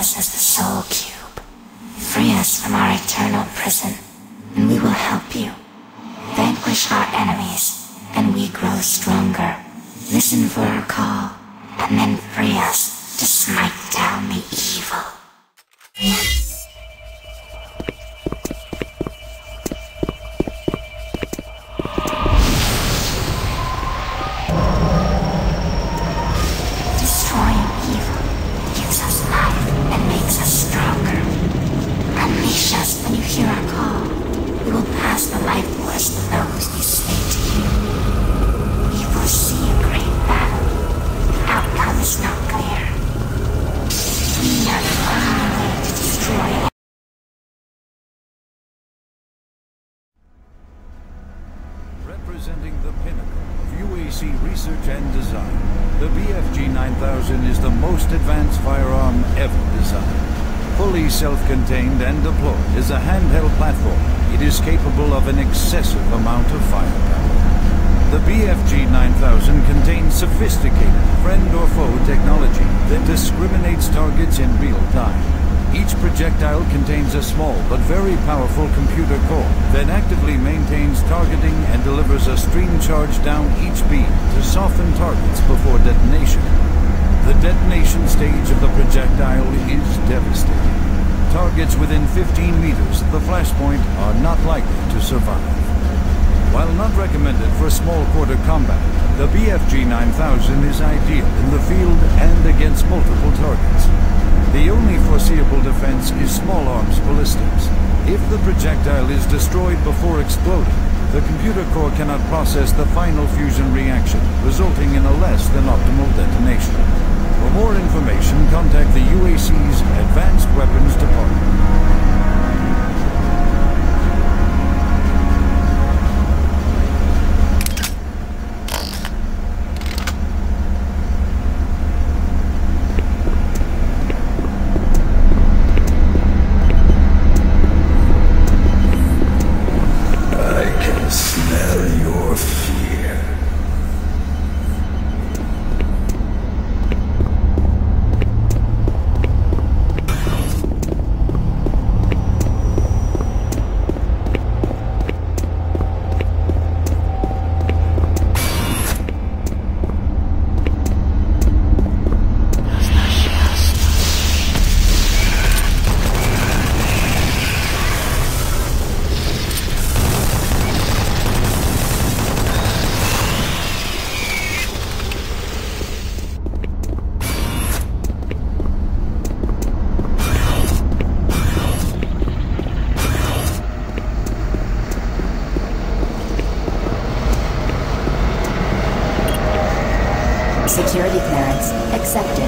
us as the Soul Cube. Free us from our eternal prison, and we will help you. Vanquish our enemies, and we grow stronger. Listen for our call, and then free us to smite down the evil. Destroying evil gives us life and makes us stronger. Unleash us when you hear our call. We will pass the life force to those you slay to you. We foresee a great battle. The outcome is not clear. We are the only way to destroy it. Representing the pinnacle of UAC research and design, the BFG 9000 is the most advanced firearm ever designed. Fully self-contained and deployed as a handheld platform, it is capable of an excessive amount of firepower. The BFG 9000 contains sophisticated friend or foe technology that discriminates targets in real time. Each projectile contains a small but very powerful computer core that actively maintains targeting and delivers a stream charge down each beam to soften targets before detonation. The detonation stage of the projectile is devastating. Targets within 15 meters of the flashpoint are not likely to survive. While not recommended for small quarter combat, the BFG 9000 is ideal in the field and against multiple targets. The only foreseeable defense is small arms ballistics. If the projectile is destroyed before exploding, the computer core cannot process the final fusion reaction, resulting in a less than optimal detonation. For more information, contact the UAC's Advanced Weapons Department. Security clearance accepted.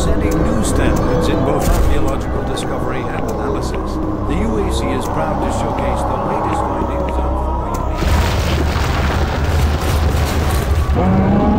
setting new standards in both archaeological discovery and analysis. The UAC is proud to showcase the latest findings on 4 unique...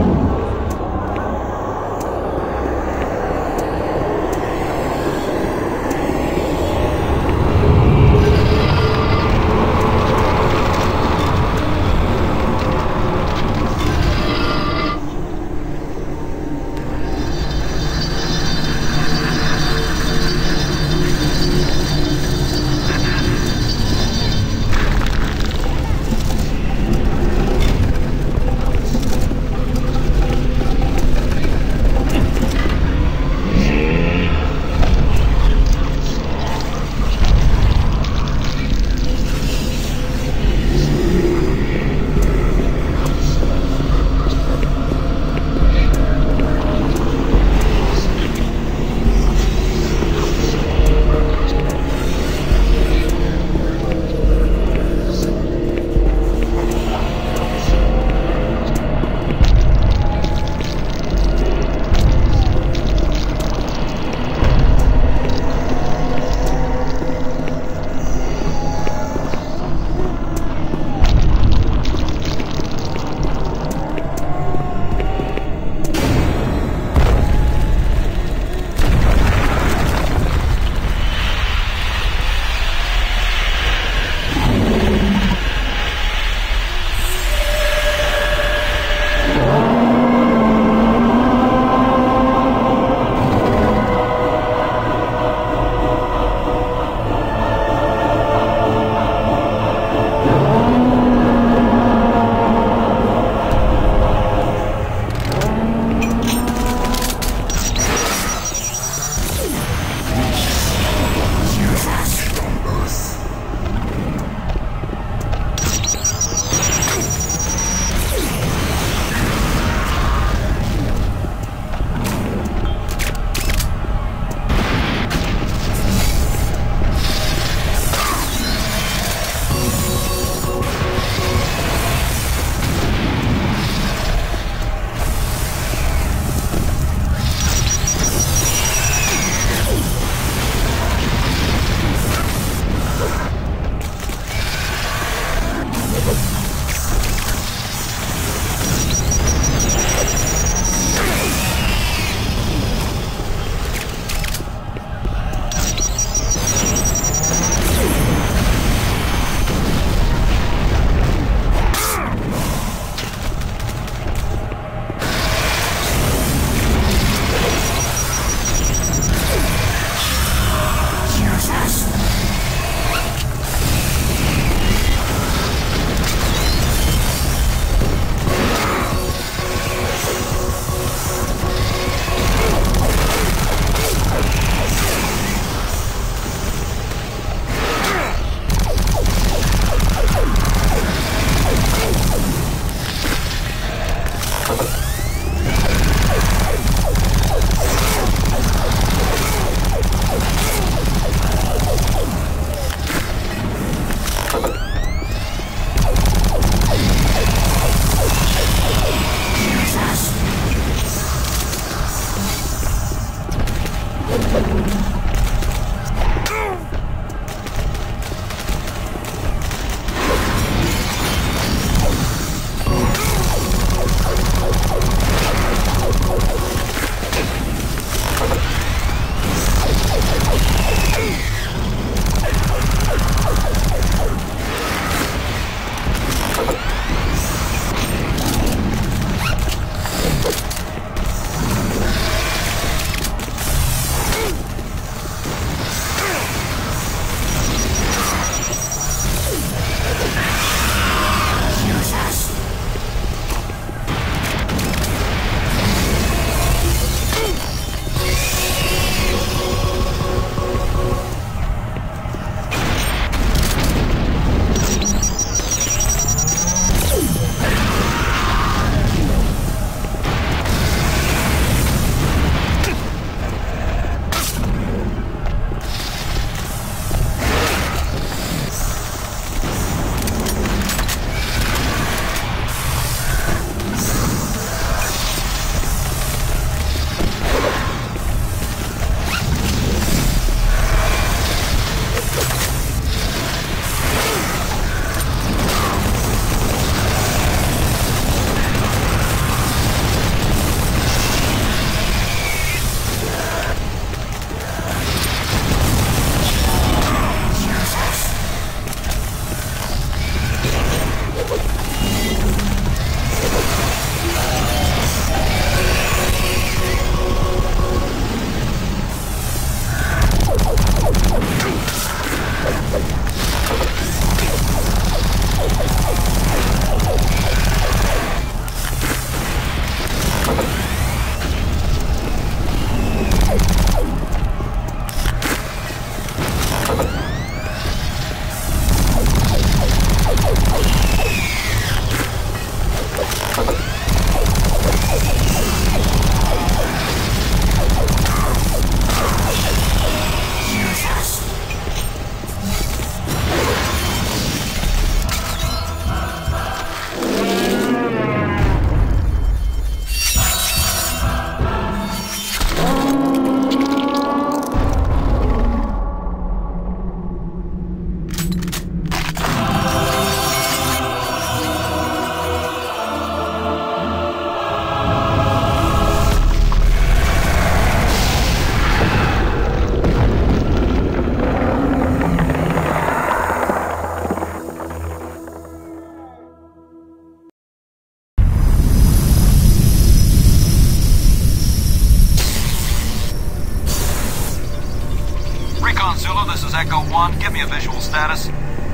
this is Echo 1. Give me a visual status.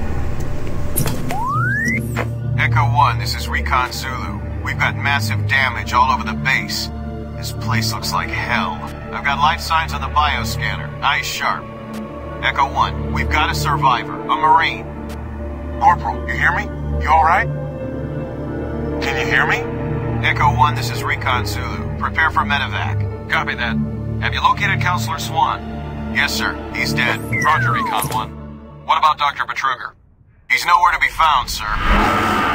Echo 1, this is Recon Zulu. We've got massive damage all over the base. This place looks like hell. I've got life signs on the bioscanner. Eyes sharp. Echo 1, we've got a survivor, a Marine. Corporal, you hear me? You alright? Can you hear me? Echo 1, this is Recon Zulu. Prepare for medevac. Copy that. Have you located Counselor Swan? Yes, sir. He's dead. Roger, Recon 1. What about Dr. Betruger? He's nowhere to be found, sir.